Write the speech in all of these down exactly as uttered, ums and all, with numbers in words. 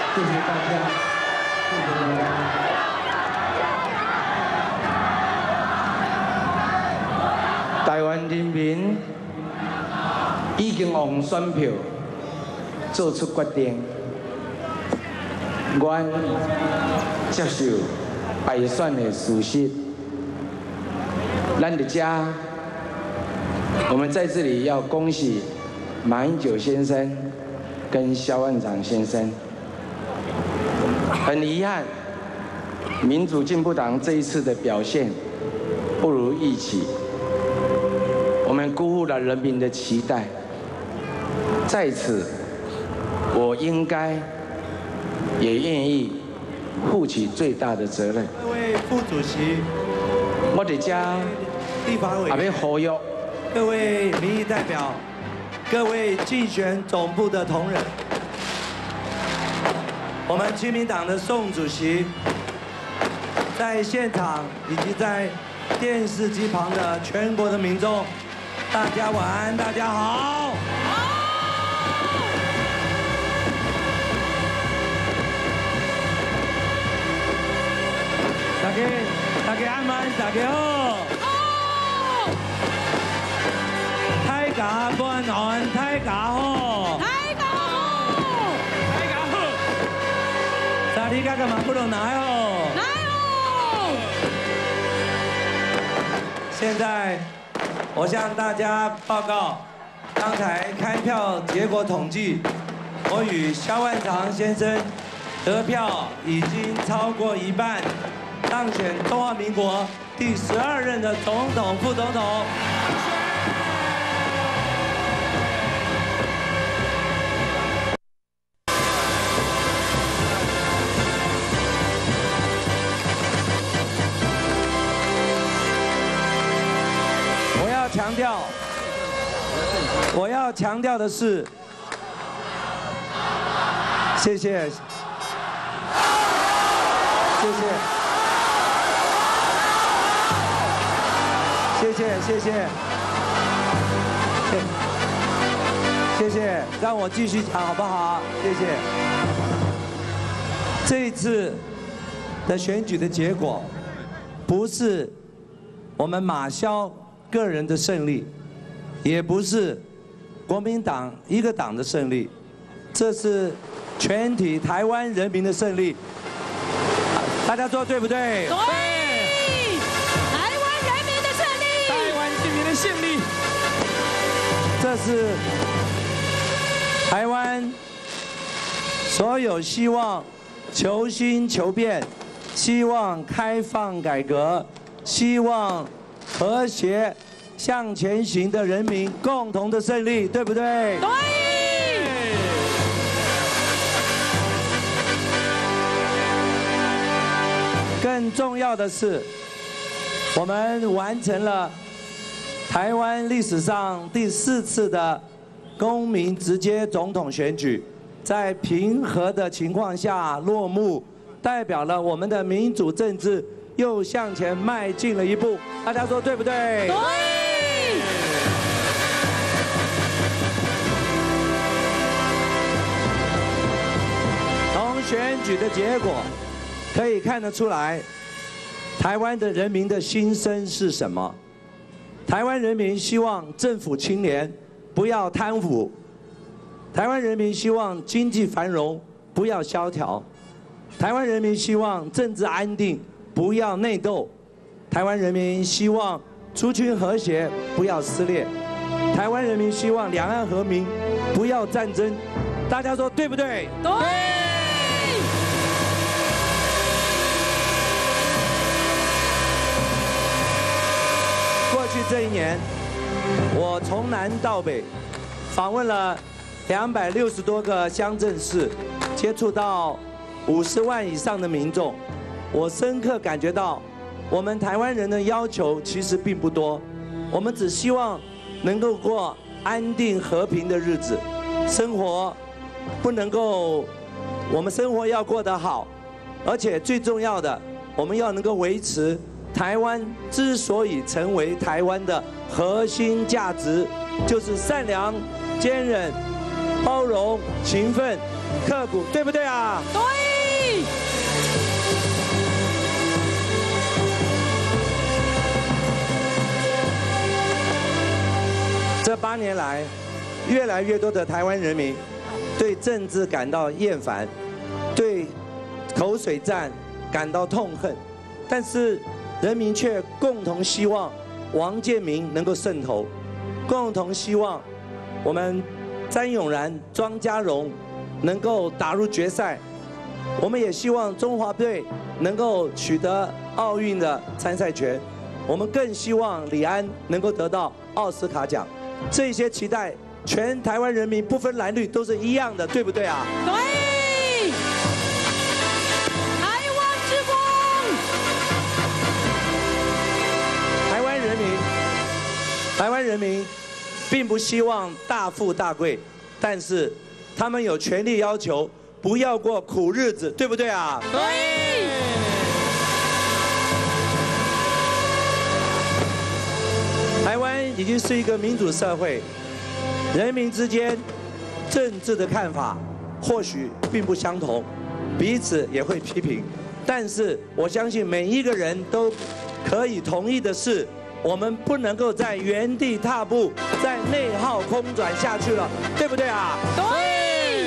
谢谢大家，谢谢大家。台湾人民已经用选票做出决定，阮接受败选的事实。咱的家，我们在这里要恭喜马英九先生跟萧万长先生。很遗憾，民主进步党这一次的表现不如预期，我们辜负了人民的期待。在此，我应该也愿意负起最大的责任。 各位副主席， 我的家立法委也要呼吁各位民意代表，各位竞选总部的同仁，我们亲民党的宋主席，在现场以及在电视机旁的全国的民众，大家晚安，大家好。大家大家安安，大家好。大家晚安，大家好。 大家好， 大家好。大家干嘛不能来哦？ 来哦！ 现在我向大家报告，刚才开票结果统计，我与萧万长先生得票已经超过一半，当选中华民国第十二任的总统、副总统。强调，我要强调的是，谢谢，谢谢，谢谢，谢谢，谢谢，让我继续讲好不好？谢谢。这一次的选举的结果，不是我们马萧个人的胜利，也不是国民党一个党的胜利，这是全体台湾人民的胜利。大家说对不对？ 对，台湾人民的胜利， 台湾人民的胜利，这是台湾所有希望求新求变、希望开放改革、希望和谐向前行的人民共同的胜利，对不对？ 对。 更重要的是，我们完成了台湾历史上第四次的公民直接总统选举，在平和的情况下落幕，代表了我们的民主政治又向前迈进了一步，大家说对不对？ 对。 从选举的结果可以看得出来，台湾的人民的心声是什么？台湾人民希望政府清廉，不要贪腐；台湾人民希望经济繁荣，不要萧条；台湾人民希望政治安定，不要内斗；台湾人民希望族群和谐，不要撕裂；台湾人民希望两岸和平，不要战争。大家说对不对？ 对。 过去这一年，我从南到北访问了两百六十多个乡镇市，接触到五十万以上的民众。我深刻感觉到，我们台湾人的要求其实并不多，我们只希望能够过安定和平的日子，生活不能够，我们生活要过得好，而且最重要的，我们要能够维持台湾之所以成为台湾的核心价值，就是善良、坚韧、包容、勤奋、 刻骨，对不对啊？ 对。 这八年来，越来越多的台湾人民对政治感到厌烦，对口水战感到痛恨，但是人民却共同希望王建民能够胜投，共同希望我们詹永然、庄家荣能够打入决赛。我们也希望中华队能够取得奥运的参赛权，我们更希望李安能够得到奥斯卡奖。这些期待，全台湾人民不分蓝绿都是一样的，对不对啊？ 对。台湾之光。 台湾人民，台湾人民并不希望大富大贵，但是他们有权利要求不要过苦日子，对不对啊？ 对。 台湾已经是一个民主社会，人民之间政治的看法或许并不相同，彼此也会批评，但是我相信每一个人都可以同意的是，我们不能够在原地踏步，在内耗空转下去了，对不对啊？ 对。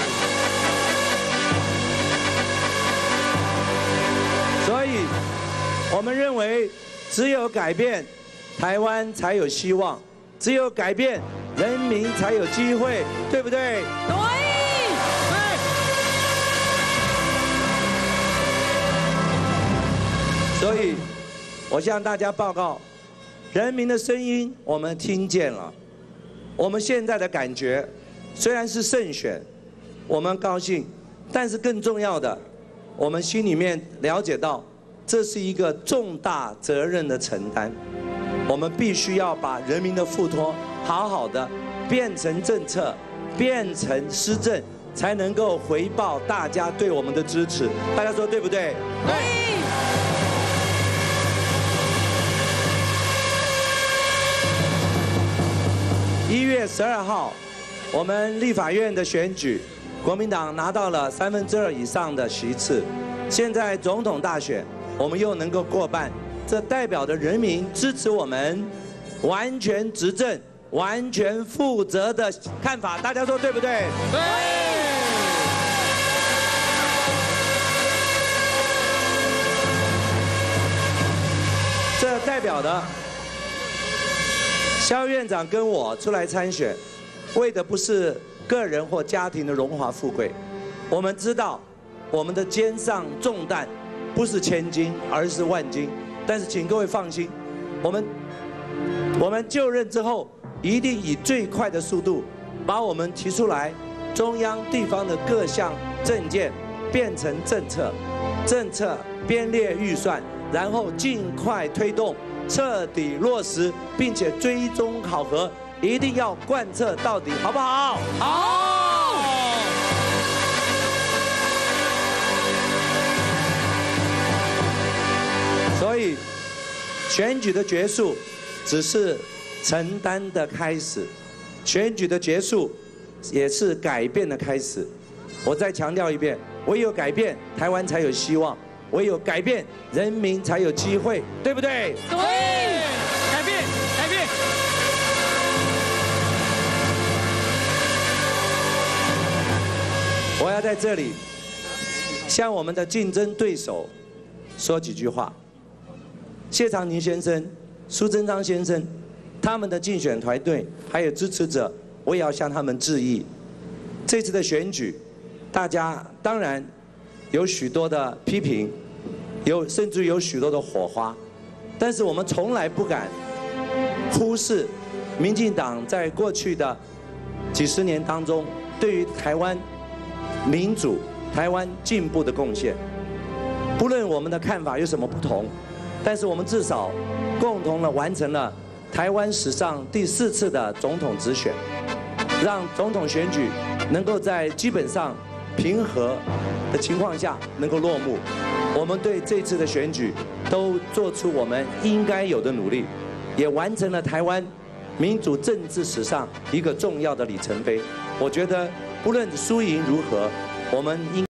所以，我们认为只有改变，台湾才有希望；只有改变，人民才有机会，对不对？ 对。 所以，我向大家报告，人民的声音我们听见了。我们现在的感觉，虽然是胜选，我们高兴，但是更重要的，我们心里面了解到，这是一个重大责任的承担。我们必须要把人民的付托好好的变成政策，变成施政，才能够回报大家对我们的支持。大家说对不对？ 对。 一月十二号，我们立法院的选举，国民党拿到了三分之二以上的席次。现在总统大选，我们又能够过半。这代表着人民支持我们完全执政、完全负责的看法，大家说对不对？ 对。 这代表的萧院长跟我出来参选，为的不是个人或家庭的荣华富贵，我们知道我们的肩上重担不是千斤，而是万斤。但是请各位放心，我们我们就任之后，一定以最快的速度，把我们提出来中央地方的各项政见变成政策，政策编列预算，然后尽快推动，彻底落实，并且追踪考核，一定要贯彻到底，好不好？ 好。 所以，选举的结束只是承担的开始，选举的结束也是改变的开始。我再强调一遍，唯有改变，台湾才有希望；唯有改变，人民才有机会，对不对？ 对。 改变，改变。 我要在这里向我们的竞争对手说几句话。谢长廷先生、苏贞昌先生，他们的竞选团队还有支持者，我也要向他们致意。这次的选举，大家当然有许多的批评，有甚至有许多的火花，但是我们从来不敢忽视民进党在过去的几十年当中对于台湾民主、台湾进步的贡献。不论我们的看法有什么不同，但是我们至少共同的完成了台湾史上第四次的总统直选，让总统选举能够在基本上平和的情况下能够落幕。我们对这次的选举都做出我们应该有的努力，也完成了台湾民主政治史上一个重要的里程碑。我觉得不论输赢如何，我们应。